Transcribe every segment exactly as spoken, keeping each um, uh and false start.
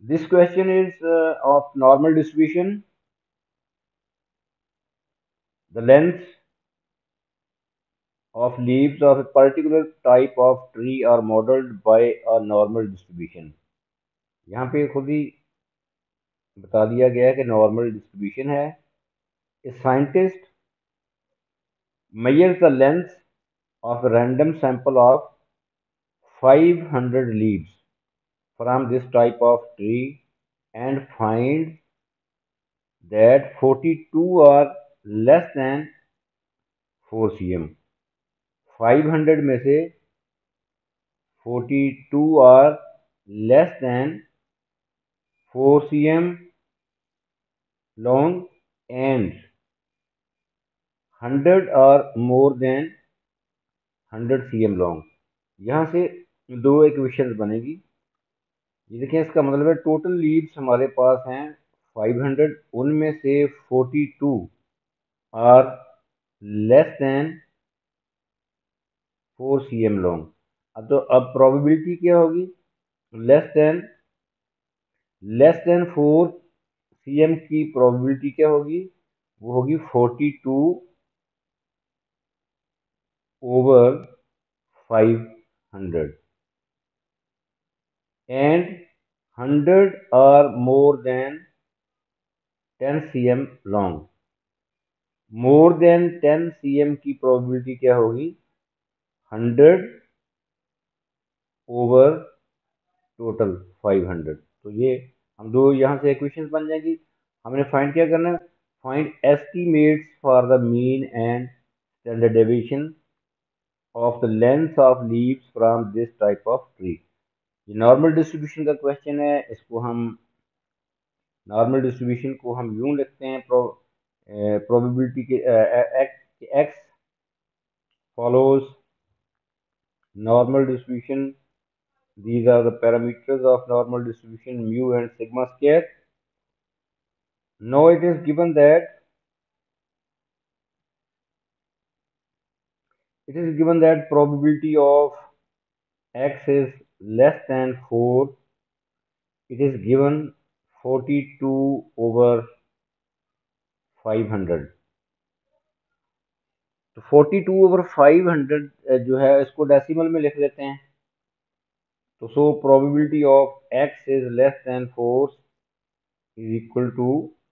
This question is uh, of normal distribution. The length of leaves of a particular type of tree are modeled by a normal distribution. यहाँ पे खुद ही बता दिया गया है कि नॉर्मल डिस्ट्रीब्यूशन है. A scientist measures the length of a random sample of five hundred leaves from this type of tree and finds that forty-two are less than four cm. five hundred में से forty-two are less than four cm long and one hundred are more than one hundred cm long. यहाँ से दो equations बनेगी. ये देखें, इसका मतलब है टोटल लीव्स हमारे पास हैं five hundred, उनमें से forty-two are less than four cm long. अब तो अब प्रोबेबिलिटी क्या होगी? Less than less than four cm की प्रोबेबिलिटी क्या होगी? वो होगी forty-two over five hundred and one hundred are more than ten cm long. More than ten cm की प्रोबेबिलिटी क्या होगी? one hundred over total five hundred. तो ये हम दो यहाँ से इक्वेशंस बन जाएंगी. हमने फाइंड क्या करना है? Find estimates for the mean and standard deviation of the length of leaves from this type of tree. ये नॉर्मल डिस्ट्रीब्यूशन का क्वेश्चन है. इसको हम नॉर्मल डिस्ट्रीब्यूशन को हम यूं लिखते हैं, प्रो प्रोबेबिलिटी के X follows normal distribution. These are the parameters of normal distribution, mu and sigma square. Now it is given that it is given that probability of x is less than four. It is given forty-two over five hundred. तो forty-two over five hundred जो है इसको decimal में लिख लेते हैं. तो so probability of x is less than four is equal to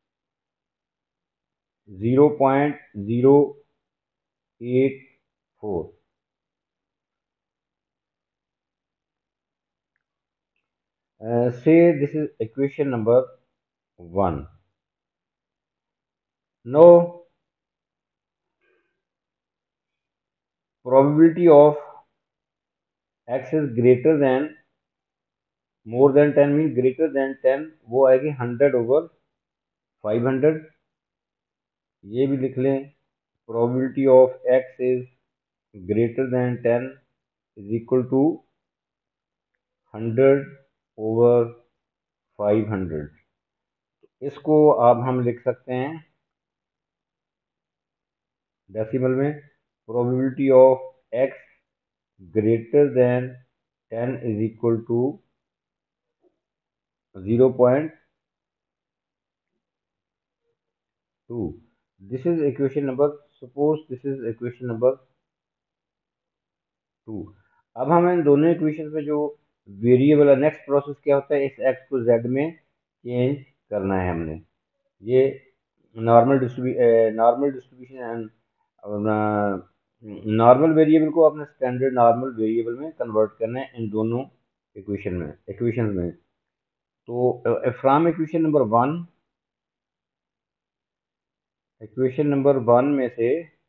zero point zero eight four. Uh, say this is equation number one. Now probability of x is greater than more than ten means greater than ten, वो आएगी one hundred over five hundred. ये भी लिख लें, probability of x is greater than ten is equal to one hundred over five hundred. इसको अब हम लिख सकते हैं डेसिमल में. probability of x greater than ten is equal to zero point two. This is equation number, suppose this is equation number two. अब हम इन दोनों इक्वेशन में जो वेरिएबल है, नेक्स्ट प्रोसेस क्या होता है, इस x को z में चेंज करना है हमने. ये normal distribu normal distribution and normal variable को अपने स्टैंडर्ड नॉर्मल वेरिएबल में कन्वर्ट करना है इन दोनों इक्वेशन में इक्वेशन में. तो from equation number one, equation number one में से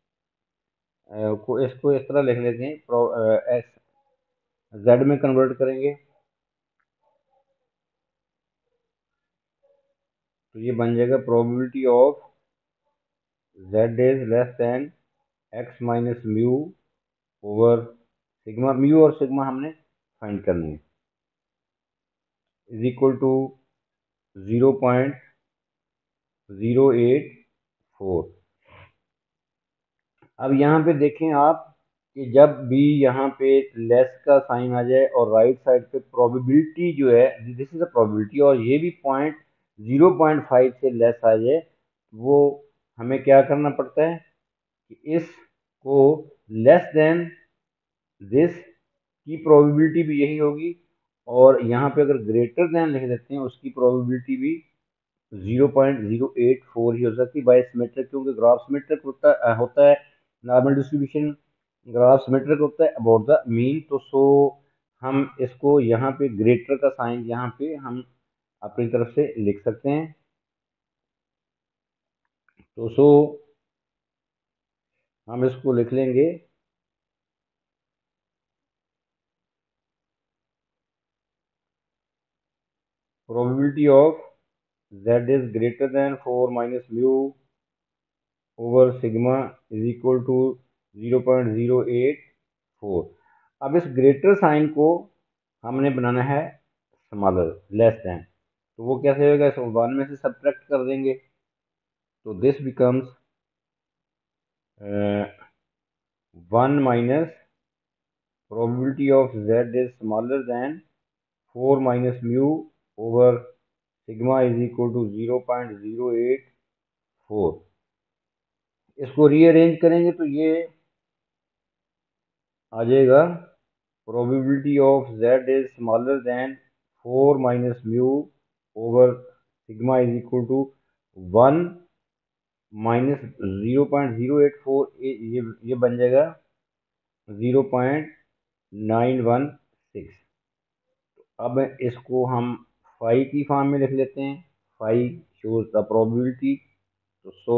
को इसको इस तरह लिख लेते हैं, एस जेड में कन्वर्ट करेंगे तो ये बन जाएगा probability of Z is less than X minus mu over sigma. Mu और सिग्मा हमने फाइंड करनी है, is equal to zero point zero eight four. अब यहाँ पे देखें आप, कि जब भी यहाँ पे लेस का साइन आ जाए और राइट साइड पे प्रोबेबिलिटी जो है, दिस इज अ प्रोबेबिलिटी, और ये भी पॉइंट जीरो पॉइंट फाइव से लेस आ जाए, वो हमें क्या करना पड़ता है कि इसको लेस देन दिस की प्रोबेबिलिटी भी यही होगी, और यहाँ पे अगर ग्रेटर देन लिख देते हैं उसकी प्रोबेबिलिटी भी zero point zero eight four ही हो सकती है बाय सिमेट्रिक, क्योंकि ग्राफ सिमेट्रिक होता होता है नॉर्मल डिस्ट्रीब्यूशन, ग्राफ सिमेट्रिक होता है अबाउट द मीन। तो सो हम इसको यहाँ पे ग्रेटर का साइन यहाँ पे हम अपनी तरफ से लिख सकते हैं। तो सो हम इसको लिख लेंगे probability of z is greater than four minus mu over sigma is equal to zero point zero eight four. अब इस ग्रेटर साइन को हमने बनाना है स्मॉलर, लेस देन, तो वो कैसे होगा, इसको वन में से सब्ट्रैक्ट कर देंगे, तो this becomes one minus probability of z is smaller than four minus mu over sigma is equal to zero point zero eight four. इसको रीअरेंज करेंगे तो ये आ जाएगा probability of z is smaller than four minus mu over sigma is equal to one minus zero point zero eight four, ये ये बन जाएगा zero point nine one six. अब इसको हम फाइव की फॉर्म में लिख लेते हैं, फाइव शोज द प्रोबेबिलिटी, तो so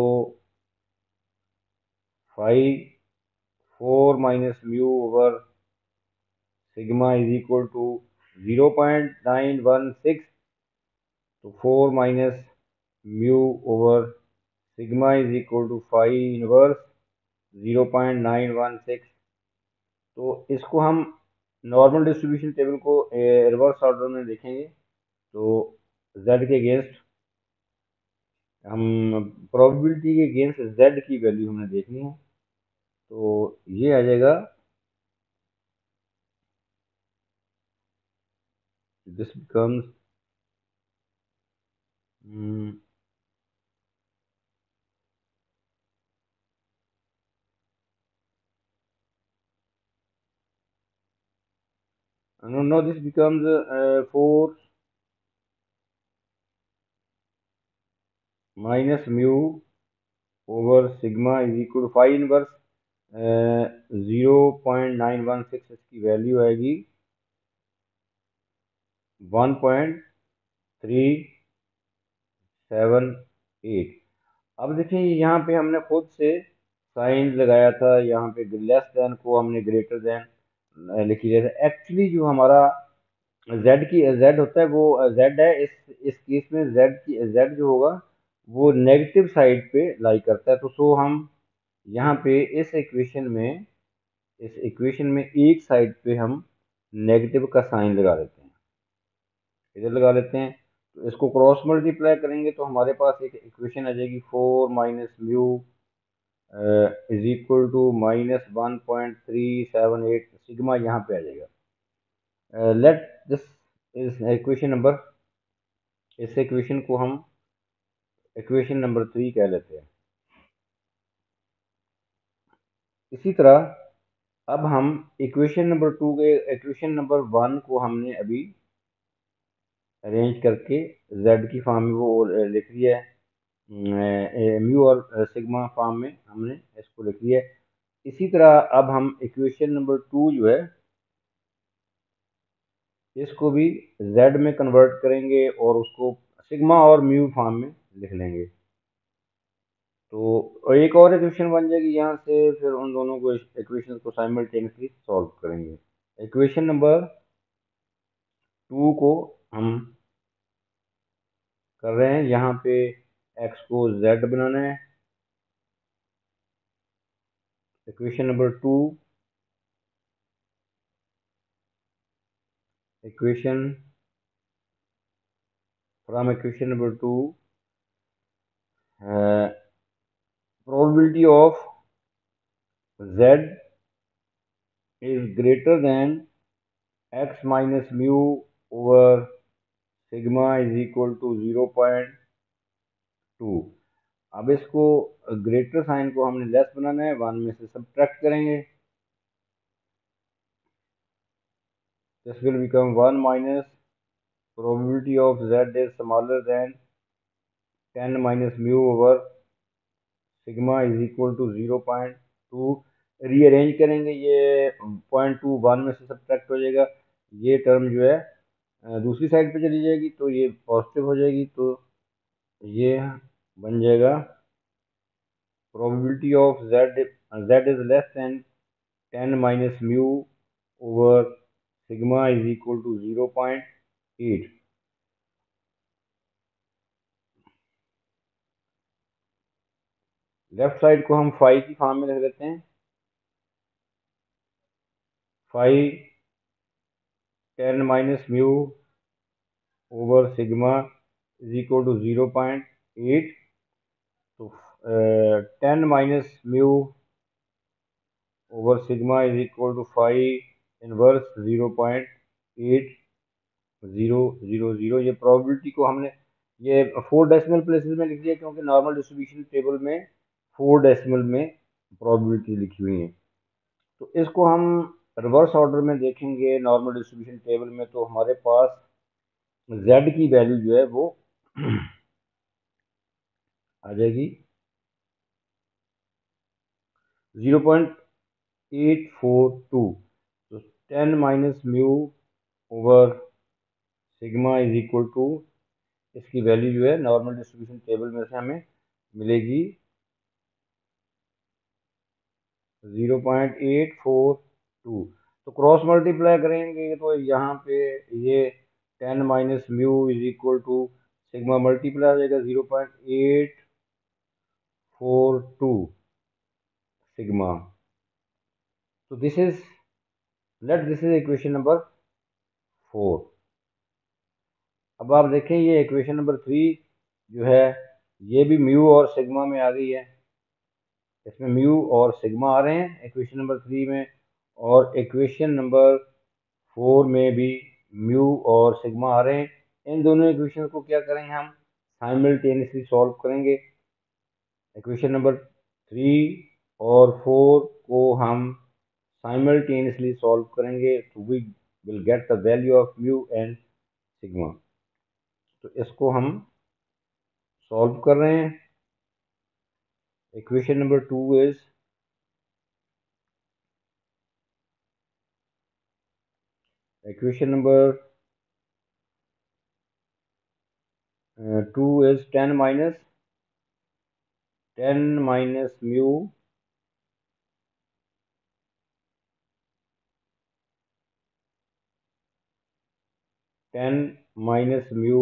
five four minus mu over sigma is equal to zero point nine one six, तो four minus mu over sigma is equal to five inverse zero point nine one six. तो इसको हम normal distribution table को reverse order में देखेंगे, तो z के against हम प्रोबेबिलिटी के अगेंस्ट z की वैल्यू हमने देखनी है, तो ये आ जाएगा this becomes no no this becomes uh, four minus mu over sigma is equal to five inverse zero point nine one six, इसकी वैल्यू आएगी one point three seven eight. अब देखिए यहाँ पे हमने खुद से साइन लगाया था, यहाँ पे लेस देन को हमने ग्रेटर देन लिख लिया था। एक्चुअली जो हमारा z की z होता है वो z है, इस इस केस में z की z जो होगा वो नेगेटिव साइड पे लाई करता है, तो सो हम यहाँ पे इस इक्वेशन में इस इक्वेशन में एक साइड पे हम नेगेटिव का साइन लगा देते हैं, इधर लगा लेते हैं, तो इसको क्रॉस मल्टीप्लाई करेंगे तो हमारे पास एक इक्वेशन आ जाएगी four minus mu is equal to minus one point three seven eight, sigma यहाँ पे आ जाएगा। Let this is equation number, इस इक्वेशन को हम इक्वेशन नंबर थ्री कह लेते हैं। इसी तरह अब हम इक्वेशन नंबर टू के इक्वेशन नंबर वन को हमने अभी अरेंज करके z की फॉर्म में वो लिख लिया है, म्यू और सिग्मा फॉर्म में हमने इसको लिख लिया है। इसी तरह अब हम इक्वेशन नंबर टू जो है इसको भी z में कन्वर्ट करेंगे और उसको सिग्मा और म्यू फॉर्म में लिख लेंगे, तो एक और इक्वेशन बन जाएगी यहाँ से, फिर उन दोनों को इक्वेशन को साइमल्टेनियसली सॉल्व करेंगे। इक्वेशन नंबर टू को हम कर रहे हैं, यहाँ पे x को z बनाना है। Equation number two, equation from equation number two probability of z is greater than x minus mu over sigma is equal to zero point two. अब इसको ग्रेटर साइन को हमने लेस बनाना है, वन में से सब्ट्रैक्ट करेंगे। This will become one minus probability of z is smaller than ten minus mu over sigma is equal to zero point two. Rearrange करेंगे, ये पॉइंट टू वन में से सब्ट्रैक्ट हो जाएगा, ये टर्म जो है अ, दूसरी साइड पे चली जाएगी तो ये पॉजिटिव हो जाएगी, तो ये बन जाएगा probability of z z is less than ten minus mu over sigma is equal to zero point eight. Left side को हम फाइव की फॉर्म में लिख देते हैं, five ten minus mu over sigma is equal to zero point eight. तो ten minus mu over sigma is equal to five inverse zero point eight zero zero zero. ये probability को हमने ये फोर डेसिमल प्लेसेस में लिख दिया, क्योंकि normal distribution table में फोर डेसिमल में प्रोबेबिलिटी लिखी हुई है। तो इसको हम रिवर्स ऑर्डर में देखेंगे नॉर्मल डिस्ट्रीब्यूशन टेबल में, तो हमारे पास z की वैल्यू जो है वो आ जाएगी zero point eight four two. तो ten minus mu over sigma is equal to, इसकी वैल्यू जो है नॉर्मल डिस्ट्रीब्यूशन टेबल में से हमें मिलेगी zero point eight four two. तो क्रॉस मल्टीप्लाई करेंगे तो यहाँ पे ये ten minus mu is equal to sigma multiply हो जाएगा zero point eight four two sigma. तो this is let this is equation number four. अब आप देखें ये इक्वेशन नंबर थ्री जो है ये भी म्यू और सिग्मा में आ गई है, इसमें म्यू और सिग्मा आ रहे हैं इक्वेशन नंबर थ्री में, और इक्वेशन नंबर फोर में भी म्यू और सिग्मा आ रहे हैं। इन दोनों इक्वेशन को क्या करेंगे, हम साइमल्टेनियसली सॉल्व करेंगे। इक्वेशन नंबर थ्री और फोर को हम साइमल्टेनियसली सॉल्व करेंगे, तो we will get the value of mu and sigma. तो इसको हम सॉल्व कर रहे हैं। Equation number two is equation number two is ten minus ten minus mu ten minus mu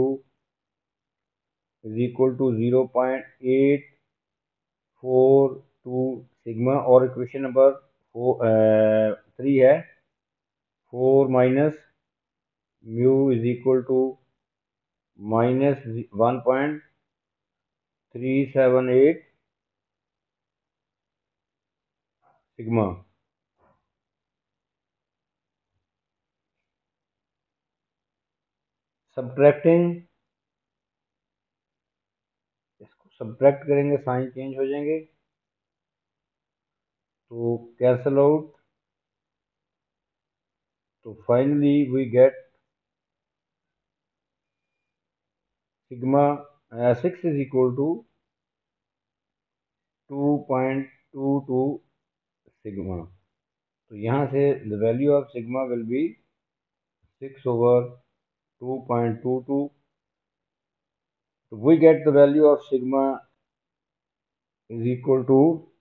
is equal to zero point eight four two sigma. और equation number four three है four minus mu is equal to minus one point three seven eight sigma. Subtracting, इसको subtract करेंगे sign change हो जाएंगे, तो cancel out. तो finally we get sigma six is equal to two point two two sigma. तो यहाँ से the value of sigma will be six over two point two two. So we get the value of sigma is equal to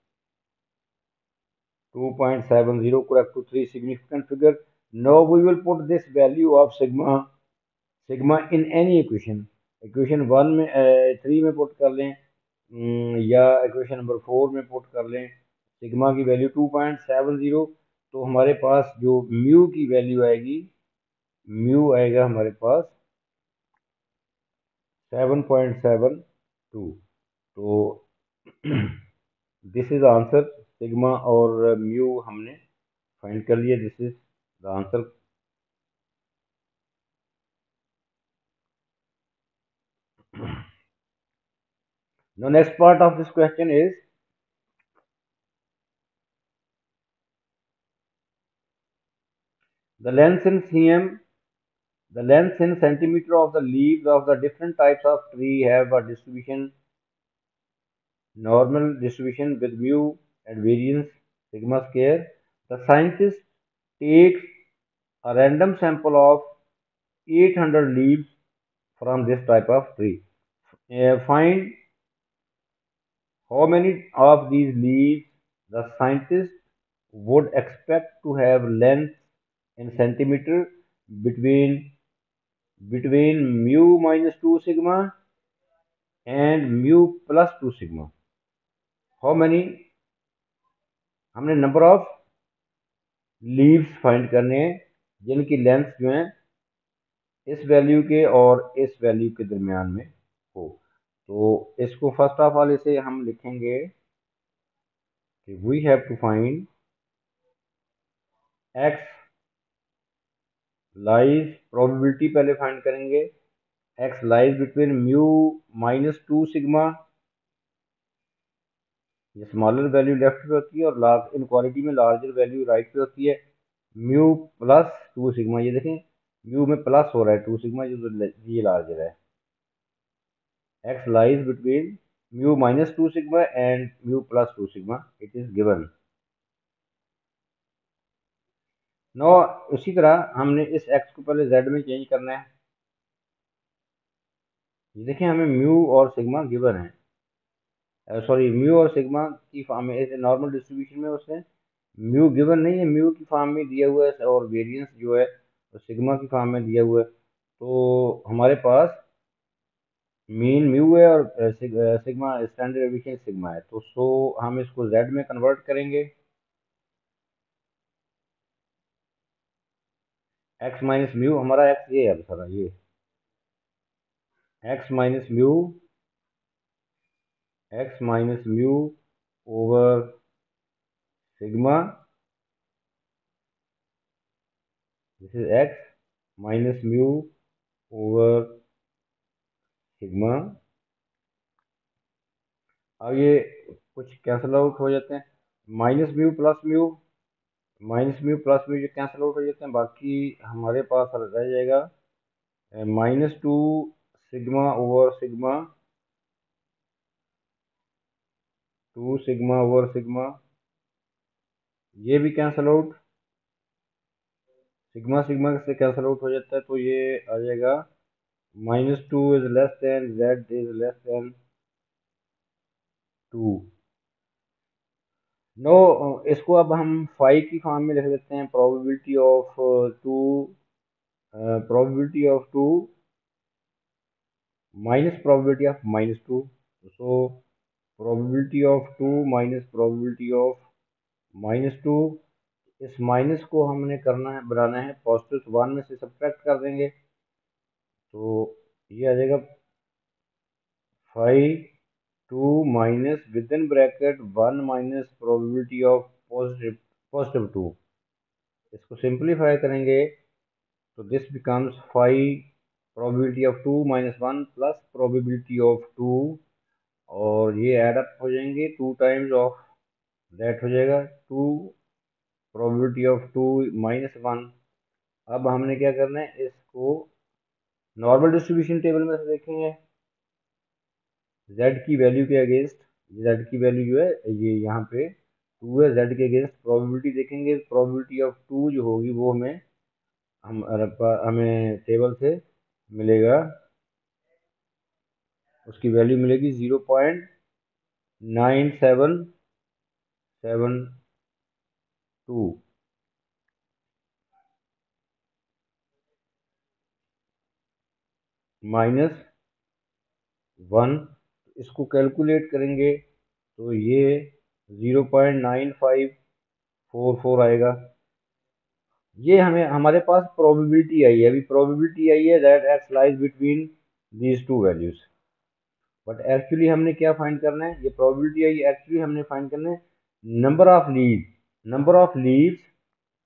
two point seven zero, correct to three significant figure. Now we will put this value of sigma sigma in any equation. Equation one में three में put कर लें, um, या equation number four में put कर लें sigma की value two point seven zero. तो हमारे पास जो म्यू की वैल्यू आएगी, म्यू आएगा हमारे पास सेवन पॉइंट सेवन टू। तो दिस इज आंसर, सिग्मा और म्यू हमने फाइंड कर लिया, this is the answer. Now next part of this question is the length in cm, the length in centimeter of the leaves of the different types of tree have a distribution, normal distribution with mu and variance sigma square. The scientist takes a random sample of eight hundred leaves from this type of tree. Uh, find how many of these leaves the scientist would expect to have length in centimeter between between mu minus two sigma and mu plus two sigma. How many? हमने number of leaves find करने हैं जिनकी length जो है इस value के और इस वैल्यू के दरमियान में हो। तो इसको फर्स्ट ऑफ ऑल इसे हम लिखेंगे कि we have to find x lies, probability पहले फाइंड करेंगे, x lies between mu minus two sigma, ये स्मॉलर वैल्यू लेफ्ट पे होती है और लार्ज इनक्वालिटी में लार्जर वैल्यू राइट पे होती है, म्यू प्लस टू सिग्मा, ये देखें म्यू में प्लस हो रहा है टू सिग्मा, जो ये लार्जर है। X lies between mu minus two sigma and mu plus two sigma, it is given. Now उसी तरह हमने इस एक्स को पहले जेड में चेंज करना है। ये देखें हमें म्यू और सिग्मा गिवन है, सॉरी म्यू और सिग्मा की फॉर्म में, ऐसे नॉर्मल डिस्ट्रीब्यूशन में उसने म्यू गिवन नहीं है, म्यू की फॉर्म में दिया हुआ है और वेरिएंस जो है वो सिग्मा की फॉर्म में दिया हुआ है। तो हमारे पास मीन म्यू है और सिग्मा स्टैंडर्ड डेविएशन सिग्मा है, तो सो हम इसको जेड में कन्वर्ट करेंगे। एक्स माइनस म्यू, हमारा एक्स ये है सारा, ये x minus mu, x minus mu over sigma, this is x minus mu over sigma. अब ये कुछ कैंसल आउट हो जाते हैं, minus mu plus mu, minus mu plus mu जो कैंसल आउट हो जाते हैं, बाकी हमारे पास रह जाएगा minus two sigma over sigma, two sigma over sigma, ये भी कैंसल आउट, सिग्मा सिग्मा से कैंसल आउट हो जाता है, तो ये आ जाएगा minus two is less than z is less than two. Now इसको अब हम फाइव की फॉर्म में लिख देते हैं, probability of two, probability of two minus probability of minus two, so probability of two minus probability of minus two, इस minus को हमने करना है बनाना है पॉजिटिव, तो वन में से सब्ट्रैक्ट कर देंगे, तो ये आ जाएगा five two minus with in bracket one minus probability of positive positive two, इसको सिंप्लीफाई करेंगे तो this becomes five probability of two minus one plus probability of two, और ये ऐड अप हो जाएंगे, टू टाइम्स ऑफ दैट हो जाएगा two probability of two minus one. अब हमने क्या करना है, इसको नॉर्मल डिस्ट्रीब्यूशन टेबल में से देखेंगे, z की वैल्यू के अगेंस्ट, z की वैल्यू जो है ये यहाँ पे टू है, z के अगेंस्ट प्रोबेबिलिटी देखेंगे, प्रोबेबिलिटी ऑफ टू जो होगी वो हमें हम हमें टेबल से मिलेगा, उसकी वैल्यू मिलेगी zero point nine seven seven two, minus one, इसको कैलकुलेट करेंगे तो ये zero point nine five four four आएगा। ये हमें हमारे पास प्रोबेबिलिटी आई है, अभी प्रोबेबिलिटी आई है that x lies between these two values, but actually हमने क्या फाइंड करना है, ये प्रोबेबिलिटी आई, एक्चुअली हमने फाइंड करना है number of leaves, number of leaves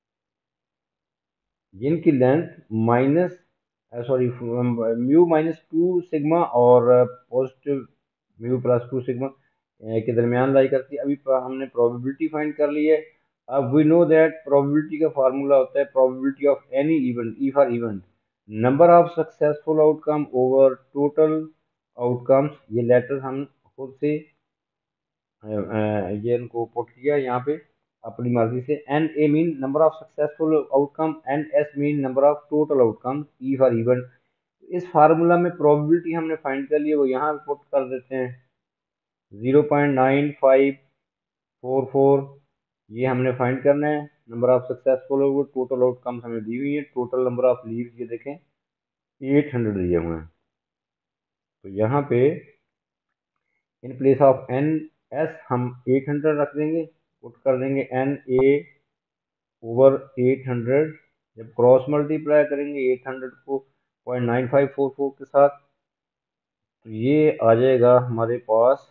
जिनकी length minus sorry mu minus two sigma और positive mu plus two sigma के दरमियान लाई करती है। अभी प- हमने प्रोबेबिलिटी फाइंड कर ली है। अब वी नो दैट प्रोबेबिलिटी का फार्मूला होता है probability of any event e for event number of successful outcome over total outcomes. ये लेटर हम खुद से अ, अ, ये इनको पुट किया यहाँ पे अपनी मर्जी से। N a mean number of successful outcome, n s mean number of total outcome, e for event. इस फार्मूला में प्रोबेबिलिटी हमने फाइंड कर ली है, वो यहाँ पुट कर देते हैं। Zero point nine five four four, ये हमने फाइंड करना है। नंबर ऑफ सक्सेसफुल और टोटल आउटकम्स हमें दी हुई है। टोटल नंबर ऑफ लीव्स ये देखें एट हंड्रेड दिए हुए हैं। तो यहाँ पे in place of n s हम एट हंड्रेड रख देंगे, पुट कर देंगे n a over eight hundred. जब क्रॉस मल्टीप्लाई करेंगे एट हंड्रेड को point nine five four four के साथ, तो ये आ जाएगा हमारे पास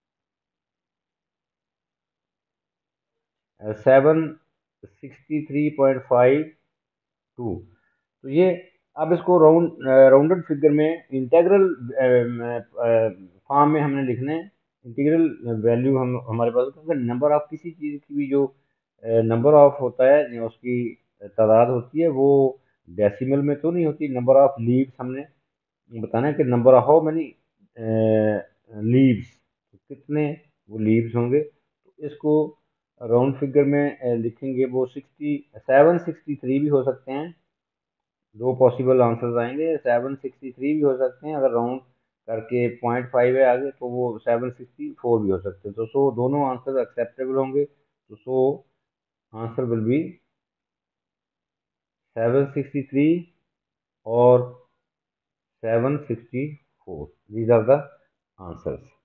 seven sixty three point five two. तो ये अब इसको राउंड राउंडेड फिगर में इंटीग्रल फॉर्म में हमने लिखना है। इंटीग्रल वैल्यू हम हमारे पास, क्योंकि नंबर ऑफ किसी चीज़ की भी जो नंबर ऑफ होता है, जो उसकी तादाद होती है, वो डेसिमल में तो नहीं होती। नंबर ऑफ लीव्स हमने बताना है कि number of how many leaves, कितने वो लीव्स होंगे। तो इसको राउंड फिगर में अ, लिखेंगे। वो सिक्सटी सेवन सिक्सटी थ्री भी हो सकते हैं। दो पॉसिबल आंसर्स आएंगे, सेवन सिक्सटी थ्री भी हो सकते हैं। अगर राउंड करके पॉइंट फाइव है आगे तो वो सेवन सिक्सटी फोर भी हो सकते हैं। तो सो दोनों आंसर एक्सेप्टेबल होंगे। तो so answer will be seven sixty three और seven sixty four. These are the answers.